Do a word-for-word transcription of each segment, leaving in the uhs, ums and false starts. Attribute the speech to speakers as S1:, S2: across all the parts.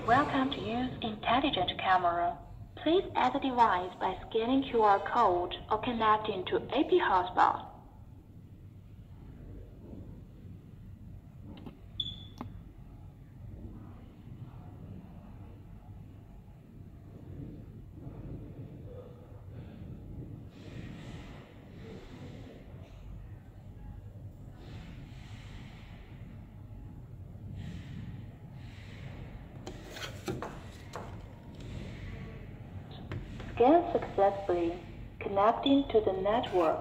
S1: Welcome to use Intelligent Camera. Please add the device by scanning Q R code or connecting to A P hotspot. Scan successfully, connecting to the network.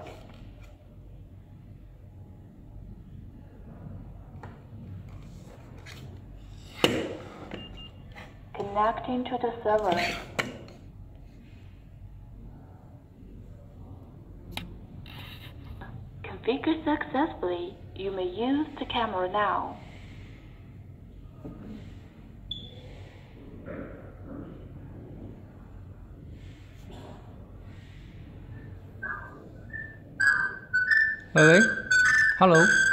S1: Connecting to the server. Configured successfully, you may use the camera now.
S2: 喂喂 ，Hello。